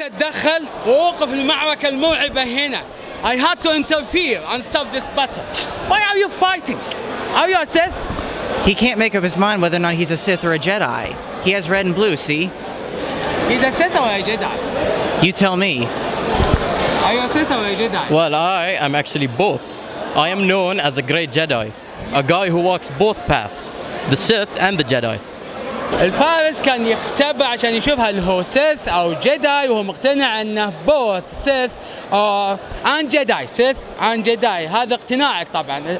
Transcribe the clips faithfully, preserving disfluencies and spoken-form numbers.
أتدخل وأوقف المعركة المرعبة هنا. I had to interfere and stop this battle. Why are you fighting? Are you a Sith? He can't make up his mind whether or not he's a Sith or a Jedi. He has red and blue, see? He's a Sith or a Jedi? You tell me. Are you a Sith or a Jedi? Well, I am actually both. I am known as a great Jedi, a guy who walks both paths, the Sith and the Jedi. الفارس كان يختبر عشان يشوف هل هو سيث أو جداي، وهو مقتنع أنه both Sith or and Jedi. Sith and Jedi. هذا اقتناعك طبعا.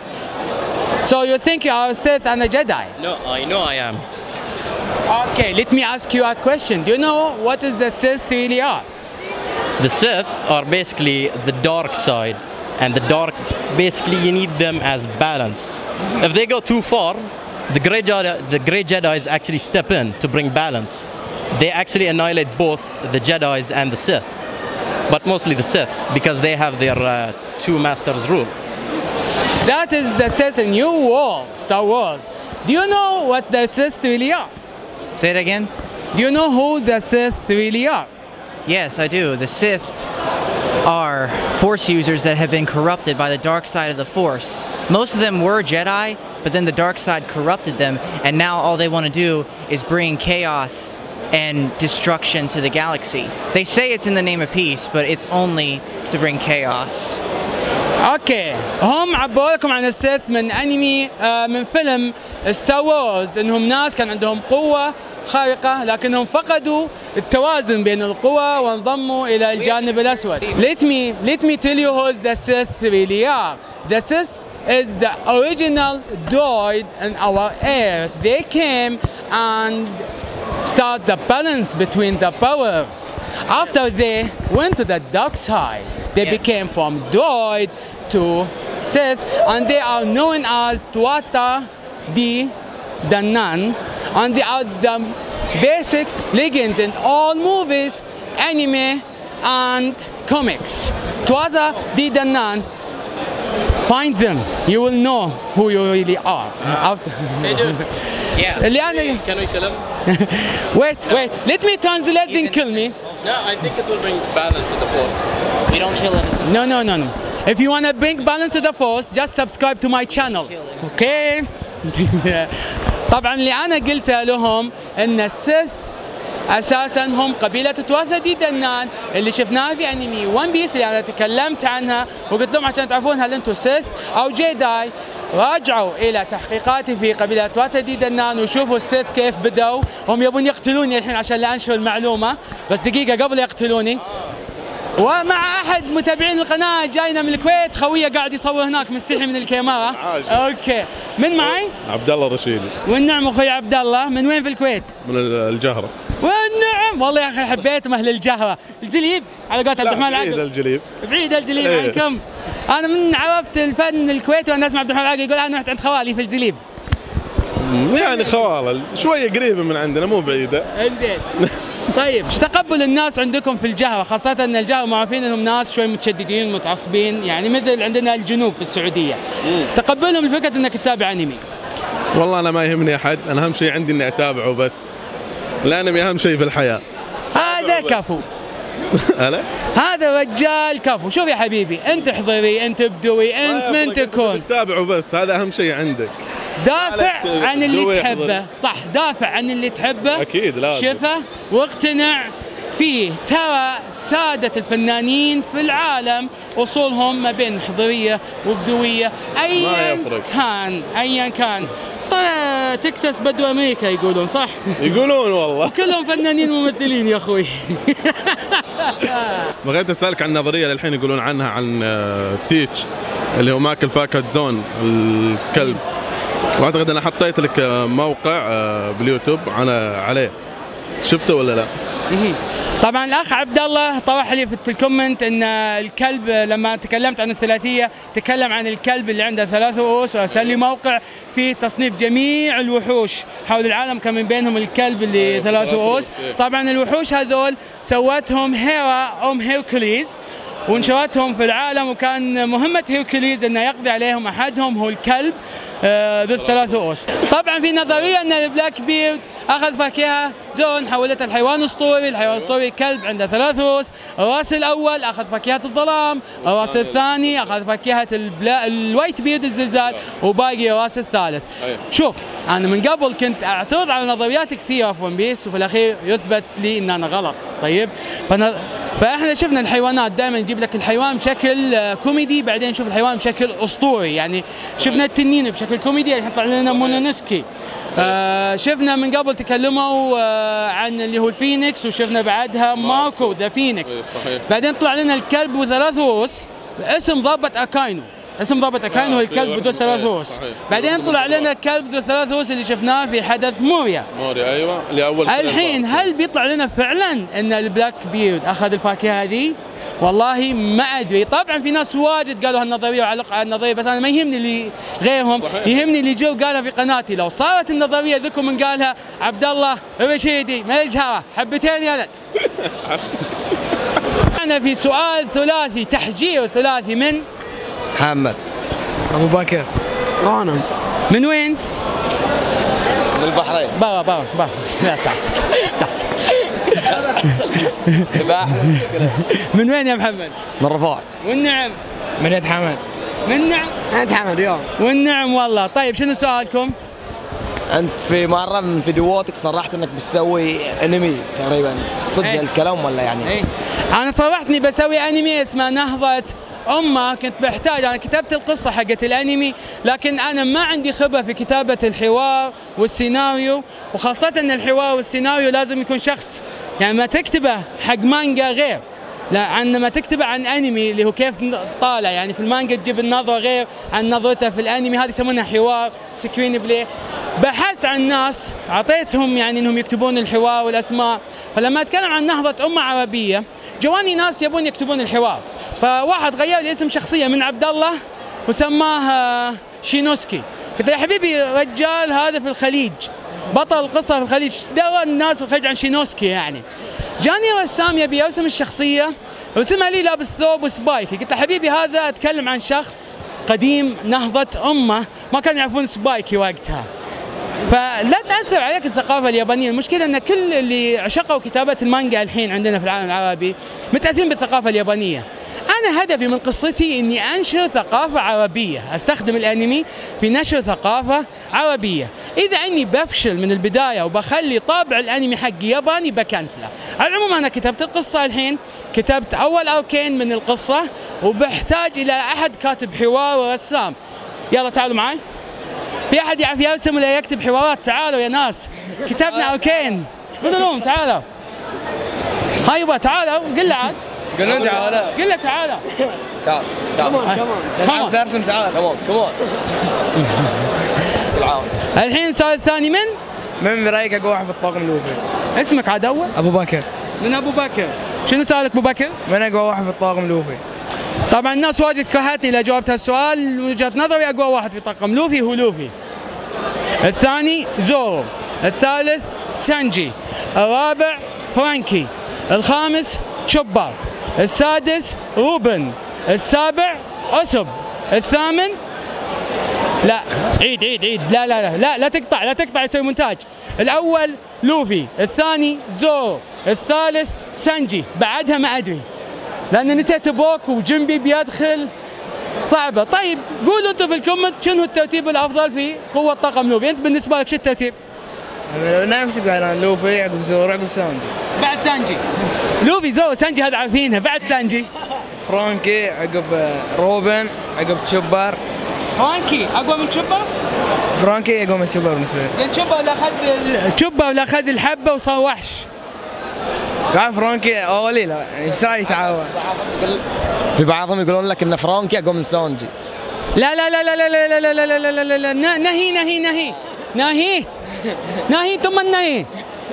So you think you are a Sith and a Jedi? No, I know I am. Okay, let me ask you a question. Do you know what is the Sith really are? The Sith are basically the dark side, and the dark, basically you need them as balance. If they go too far, the great Jedi, the great Jedis actually step in to bring balance. They actually annihilate both the Jedis and the Sith, but mostly the Sith because they have their uh, two masters rule. That is the Sith in your world, Star Wars. Do you know what the Sith really are? Say it again? Do you know who the Sith really are? Yes, I do. The Sith are Force users that have been corrupted by the dark side of the Force. Most of them were Jedi, but then the dark side corrupted them, and now all they want to do is bring chaos and destruction to the galaxy. They say it's in the name of peace, but it's only to bring chaos. اوكي، هم عبوا لكم عن السيث من انمي آه من فيلم ستار وورز، انهم ناس كان عندهم قوة خارقة لكنهم فقدوا التوازن بين القوى وانضموا الى الجانب الاسود. Let me let me tell you who the Sith really are. The Sith is the original droid in our earth. They came and start the balance between the power. After they went to the dark side, they yes. became from droid to Sith, and they are known as Tuatha De Danann, and they are the basic legends in all movies, anime, and comics. Tuatha De Danann, find them, you will know who you really are. After Hey dude. Yeah. Can we kill him? wait, wait, let me translate then kill me. No, I think it will bring balance to the Force. We don't kill innocent. No, no, no, no. If you want to bring balance to the Force, just subscribe to my channel. Okay? طبعا اللي أنا قلته لهم إن السيث أساساً هم قبيلة تواتha De Danann اللي شفناها في أنمي ون بيس اللي أنا تكلمت عنها، وقلت لهم عشان تعرفون هل أنتم سيث أو جيداي راجعوا إلى تحقيقاتي في قبيلة تواتha De Danann وشوفوا السيث كيف بدأوا. هم يبون يقتلوني الحين عشان لا أنشر المعلومة، بس دقيقة قبل يقتلوني. ومع احد متابعين القناه جاينا من الكويت، خويه قاعد يصور هناك مستحي من الكاميرا. اوكي، من معي؟ عبد الله رشيدي. والنعم اخوي عبد الله، من وين في الكويت؟ من الجهره. والنعم، والله يا اخي حبيتهم اهل الجهره. الجليب على قولة عبد الرحمن العقل. بعيد الجليب. بعيد الجليب ايه. عنكم. انا من عرفت الفن الكويتي وانا اسمع عبد الرحمن العقل يقول انا رحت عند خوالي في الجليب. يعني خوالة شويه قريبه من عندنا مو بعيده. انزين. طيب، ايش تقبل الناس عندكم في الجهره، خاصة ان الجهره معروفين انهم ناس شوي متشددين متعصبين، يعني مثل عندنا الجنوب في السعودية. مم. تقبلهم الفكرة انك تتابع انمي؟ والله انا ما يهمني احد، انا اهم شيء عندي اني اتابعه بس. الانمي اهم شيء في الحياة. هذا كفو. هلا؟ هذا رجال كفو. شوف يا حبيبي، انت حضري، انت بدوي، انت من تكون. تتابعه بس، هذا اهم شيء عندك. دافع عن اللي تحبه، صح، دافع عن اللي تحبه. اكيد لازم. شفه واقتنع فيه. ترى سادة الفنانين في العالم اصولهم ما بين حضرية وبدوية، ايا كان ايا كان. تكساس بدو امريكا يقولون، صح؟ يقولون والله. كلهم فنانين وممثلين يا اخوي. بغيت اسالك عن نظريه للحين يقولون عنها، عن تيتش اللي هو ماكل فاكهة زون الكلب، واعتقد انا حطيت لك موقع باليوتيوب انا عليه، شفته ولا لا؟ طبعا الاخ عبد الله طرح لي في الكومنت ان الكلب، لما تكلمت عن الثلاثيه تكلم عن الكلب اللي عنده ثلاث رؤوس، وارسل لي موقع في تصنيف جميع الوحوش حول العالم، كان من بينهم الكلب اللي ثلاث رؤوس. طبعا الوحوش هذول سوتهم هيرا ام هيركوليز ونشرتهم في العالم، وكان مهمة هيركوليز انه يقضي عليهم، احدهم هو الكلب. آه ذو الثلاث رؤوس. طبعا في نظريه ان البلاك بيرد اخذ فاكهه زون حولتها لحيوان اسطوري، الحيوان الاسطوري كلب عنده ثلاث رؤوس، الراس الاول اخذ فاكهه الظلام، الراس الثاني اخذ فاكهه البلا... الوايت بيرد الزلزال، وباقي الراس الثالث. شوف انا من قبل كنت اعترض على نظريات كثيره في ون بيس، وفي الاخير يثبت لي ان انا غلط. طيب فن... فاحنا شفنا الحيوانات دائما يجيب لك الحيوان بشكل كوميدي، بعدين نشوف الحيوان بشكل اسطوري. يعني شفنا التنين بشكل كوميدي، الحين طلع لنا مونونسكي. آه شفنا من قبل تكلموا آه عن اللي هو الفينيكس، وشفنا بعدها ماكو ذا فينيكس. بعدين طلع لنا الكلب وثلاث رؤوس اسم ضابط اكاينو، اسم ضابط اكاينو هو الكلب ذو الثلاث رؤوس. بعدين طلع لنا الكلب ذو الثلاث رؤوس اللي شفناه في حدث موريا. موريا ايوه اللي اول. الحين هل بيطلع لنا فعلا ان البلاك بيرد اخذ الفاكهه هذه؟ والله ما ادري. طبعا في ناس واجد قالوا هالنظريه وعلقوا على النظريه، بس انا ما يهمني اللي غيرهم، صحيح. يهمني اللي جو قالها في قناتي. لو صارت النظريه ذكم من قالها عبد الله الرشيدي ما يجهره حبتين يا ولد. انا في سؤال ثلاثي، تحجير ثلاثي من محمد ابو بكر غانم. من وين؟ من البحرين. برا برا برا لا تعال من وين يا محمد؟ من رفاع. والنعم؟ من يد حمد. من نعم؟ انت حمد اليوم. والنعم والله. طيب شنو سؤالكم؟ انت في مره من فيديوهاتك صرحت انك بتسوي انمي تقريبا، صدق ايه؟ الكلام ولا يعني؟ ايه انا صرحت اني بسوي انمي اسمه نهضة أمة. كنت بحتاج، أنا كتبت القصة حقت الأنمي، لكن أنا ما عندي خبرة في كتابة الحوار والسيناريو، وخاصة أن الحوار والسيناريو لازم يكون شخص يعني ما تكتبه حق مانجا غير، لا عن ما تكتبه عن أنمي اللي هو كيف طالع. يعني في المانجا تجيب النظرة غير عن نظرته في الأنمي، هذه يسمونها حوار سكرين بلاي. بحثت عن ناس أعطيتهم يعني أنهم يكتبون الحوار والأسماء، فلما أتكلم عن نهضة أمة عربية جواني ناس يبون يكتبون الحوار، فواحد غير لي اسم شخصيه من عبد الله وسماه شينوسكي. قلت يا حبيبي رجال هذا في الخليج، بطل القصه في الخليج، درى الناس في الخليج عن شينوسكي يعني. جاني رسام يبي يرسم الشخصيه، رسمها لي لابس ثوب وسبايك. قلت يا حبيبي هذا اتكلم عن شخص قديم نهضه امه، ما كانوا يعرفون سبايكي وقتها. فلا تأثر عليك الثقافة اليابانية. المشكلة أن كل اللي عشقوا كتابة المانجا الحين عندنا في العالم العربي متأثرين بالثقافة اليابانية. أنا هدفي من قصتي إني أنشر ثقافة عربية، أستخدم الأنمي في نشر ثقافة عربية. إذا أني بفشل من البداية وبخلي طابع الأنمي حقي ياباني بكنسله. على العموم أنا كتبت القصة الحين، كتبت أول أركين من القصة، وبحتاج إلى أحد كاتب حوار ورسام. يلا تعالوا معي. في احد يعرف يرسم ولا يكتب حوارات؟ تعالوا يا ناس، كتبنا اركين. قولوا لهم تعالوا. هايبا تعالوا، قل له عاد. قل له تعالوا. قل له تعالوا. تعال تعال كمان ترسم تعال. كمان كمان. الحين السؤال الثاني من؟ من برايك اقوى واحد في الطاقم لوفي؟ اسمك عاد اول؟ ابو بكر. من ابو بكر. شنو سؤالك ابو بكر؟ من اقوى واحد في الطاقم لوفي؟ طبعا الناس واجد كرهتني اذا جاوبت هالسؤال. من وجهة نظري اقوى واحد في طاقم لوفي هو لوفي. الثاني زورو، الثالث سانجي، الرابع فرانكي، الخامس تشوبر، السادس روبن، السابع أسب، الثامن لا عيد عيد عيد لا لا لا لا لا تقطع لا تقطع يسوي مونتاج. الأول لوفي، الثاني زورو، الثالث سانجي، بعدها ما أدري لأن نسيت بوك وجنبي بيدخل صعبة. طيب قولوا انتم في الكومنت شنو الترتيب الافضل في قوة طاقم لوفي؟ انت بالنسبة لك شو الترتيب؟ نفس البيان، لوفي عقب زورو عقب سانجي. بعد سانجي. لوفي زورو سانجي هذا عارفينها، بعد سانجي. فرانكي عقب روبن عقب تشوبر. فرانكي اقوى من تشوبر؟ فرانكي اقوى من تشوبر بالنسبة لي. زين تشوبر لا اخذ تشوبر لا اخذ الحبة وصار وحش. قاعد فرانكي اولي لا يعني بسرعة يتعاون. في بعضهم يقولون لك ان فرانكي اقوى من سانجي. لا لا لا لا لا لا لا لا لا لا لا لا لا نهي نهي نهي نهي نهي ثم النهي.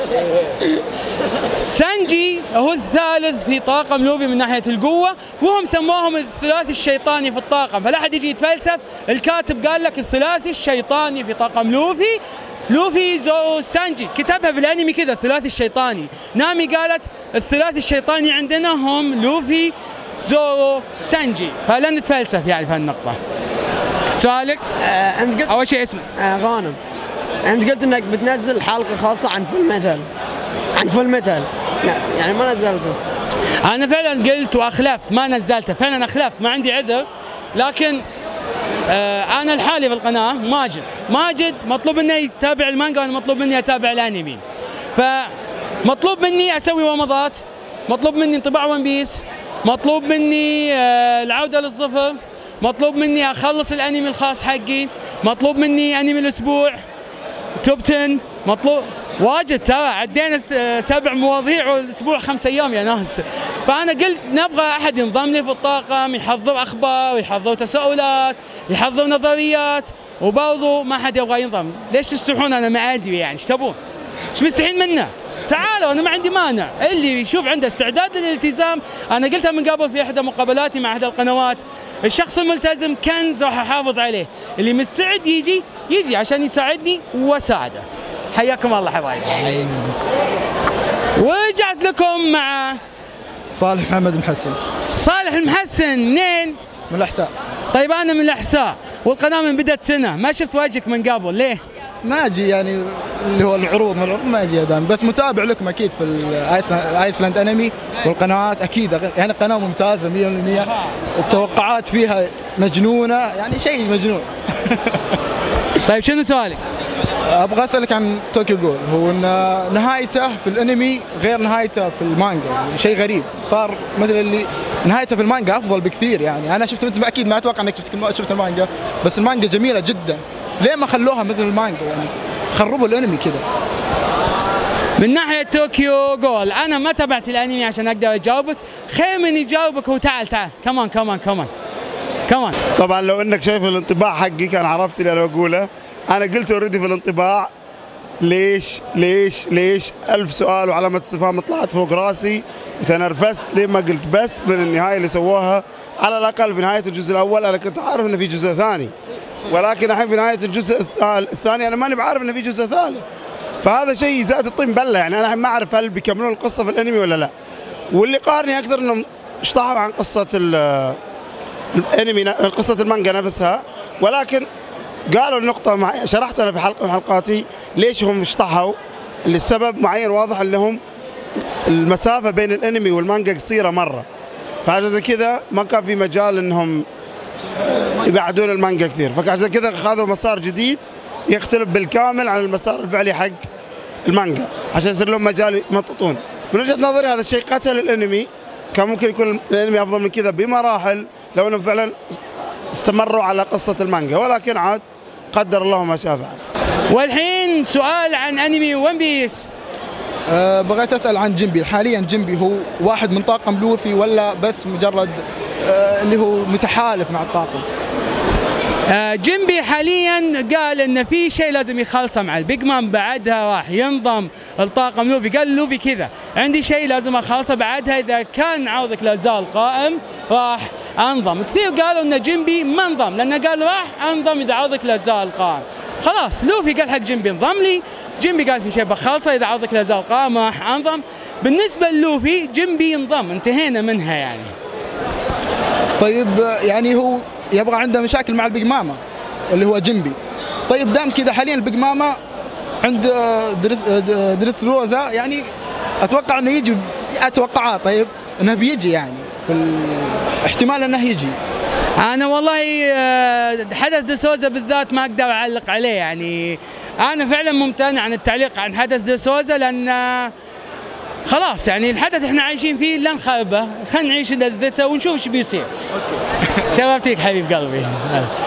سانجي هو الثالث في طاقم لوفي من ناحية القوة، وهم سموهم الثلاثي الشيطاني في الطاقم، فلا أحد يجي يتفلسف. الكاتب قال لك الثلاثي الشيطاني في طاقم لوفي لوفي زورو سانجي، كتبها بالانمي كذا الثلاثي الشيطاني. نامي قالت الثلاثي الشيطاني عندنا هم لوفي زورو سانجي، فلا نتفلسف يعني في هالنقطة. سؤالك؟ آه انت قلت اول شيء اسمك. آه غانم. انت قلت انك بتنزل حلقه خاصه عن فول ميتال. عن فول ميتال. لا يعني ما نزلته. انا فعلا قلت واخلفت، ما نزلته، فعلا اخلفت، ما عندي عذر. لكن آه انا لحالي في القناه ماجد، ماجد مطلوب مني يتابع المانجا وانا مطلوب مني اتابع الانمي. فمطلوب مني اسوي ومضات، مطلوب مني انطباع ون بيس، مطلوب مني آه العوده للصفر، مطلوب مني اخلص الانمي الخاص حقي، مطلوب مني انمي الاسبوع، توب عشرة، مطلوب واجد ترى، عدينا سبع مواضيع والاسبوع خمس ايام يا ناس. فانا قلت نبغى احد ينضم لي في الطاقم، يحضر اخبار، يحضر تساؤلات، يحضر نظريات، وبرضه ما حد يبغى ينضم. ليش تستحون؟ انا ما ادري يعني ايش تبون؟ ايش مستحيل منه؟ تعالوا انا ما عندي مانع، اللي يشوف عنده استعداد للالتزام. انا قلتها من قبل في احدى مقابلاتي مع احدى القنوات، الشخص الملتزم كنز راح احافظ عليه، اللي مستعد يجي يجي عشان يساعدني واساعده. حياكم الله حبايبي. ورجعت لكم مع صالح محمد محسن. صالح المحسن منين؟ من الأحساء. طيب انا من الاحساء، والقناه من بدت سنه، ما شفت وجهك من قبل، ليه؟ ما اجي يعني اللي هو العروض من العروض ما اجي دائما، بس متابع لكم اكيد في الايسلاند انمي والقنوات اكيد، يعني قناه ممتازه مية بالمية، التوقعات فيها مجنونه، يعني شيء مجنون. طيب شنو سؤالك؟ ابغى اسالك عن طوكيو غول، هو ان نهايته في الانمي غير نهايته في المانجا، يعني شيء غريب، صار مثل اللي نهايته في المانجا افضل بكثير. يعني انا شفت، انت اكيد ما اتوقع انك شفت شفت المانجا، بس المانجا جميله جدا، ليه ما خلوها مثل المانجا؟ يعني خربوا الانمي كذا. من ناحيه طوكيو غول انا ما تابعت الانمي عشان اقدر اجاوبك، خير من يجاوبك هو. تعال تعال كمان كمان كمان كمان. طبعا لو انك شايف الانطباع حقي كان عرفت اللي انا بقوله. انا قلت اوريدي في الانطباع ليش ليش ليش ألف سؤال وعلامة استفهام طلعت فوق راسي وتنرفزت ليه ما قلت. بس من النهاية اللي سووها على الأقل في نهاية الجزء الأول أنا كنت عارف إنه في جزء ثاني، ولكن الحين في نهاية الجزء الثاني أنا ماني بعرف إنه في جزء ثالث، فهذا شيء زاد الطين بلة. يعني أنا الحين ما أعرف هل بيكملون القصة في الأنمي ولا لا. واللي قارني أكثر إنهم اشطحوا عن قصة الأنمي، قصة المانجا نفسها، ولكن قالوا النقطة مع... شرحت أنا في حلقة من حلقاتي ليش هم اشطحوا، لسبب معين واضح لهم المسافة بين الأنمي والمانجا قصيرة مرة، فعشان زي كذا ما كان في مجال إنهم يبعدون المانجا كثير، فعشان كذا خذوا مسار جديد يختلف بالكامل عن المسار الفعلي حق المانجا عشان يصير لهم مجال يمططون. من وجهة نظري هذا الشيء قتل الأنمي، كان ممكن يكون الأنمي أفضل من كذا بمراحل لو إنهم فعلا استمروا على قصة المانجا، ولكن عاد قدر الله ما شاء فعل. والحين سؤال عن انمي ون بيس. أه بغيت اسال عن جيمبي، حاليا جيمبي هو واحد من طاقم لوفي ولا بس مجرد أه اللي هو متحالف مع الطاقم؟ أه جيمبي حاليا قال ان في شيء لازم يخلصه مع البيج مان، بعدها راح ينضم الطاقم لوفي. قال لوفي كذا عندي شيء لازم اخلصه، بعدها اذا كان عرضك لا زال قائم راح انضم. كثير قالوا ان جيمبي ما انضم لانه قال راح انضم اذا عرضك لا زال قائم. خلاص لوفي قال حق جيمبي انضم لي، جيمبي قال في شيء بخلصه اذا عرضك لا زال قائم راح انضم. بالنسبه للوفي جيمبي انضم، انتهينا منها يعني. طيب يعني هو يبغى عنده مشاكل مع البيج ماما اللي هو جيمبي. طيب دام كذا حاليا البيج ماما عند درس درس روزا، يعني اتوقع انه يجي، اتوقع طيب انه بيجي، يعني في احتمال انه يجي. انا والله حدث دسوزا بالذات ما اقدر اعلق عليه، يعني انا فعلا ممتنع عن التعليق عن حدث دسوزا لان خلاص يعني الحدث احنا عايشين فيه لا نخربه، خلينا نعيش لذته ونشوف ايش بيصير. اوكي. شبابتك حبيب قلبي.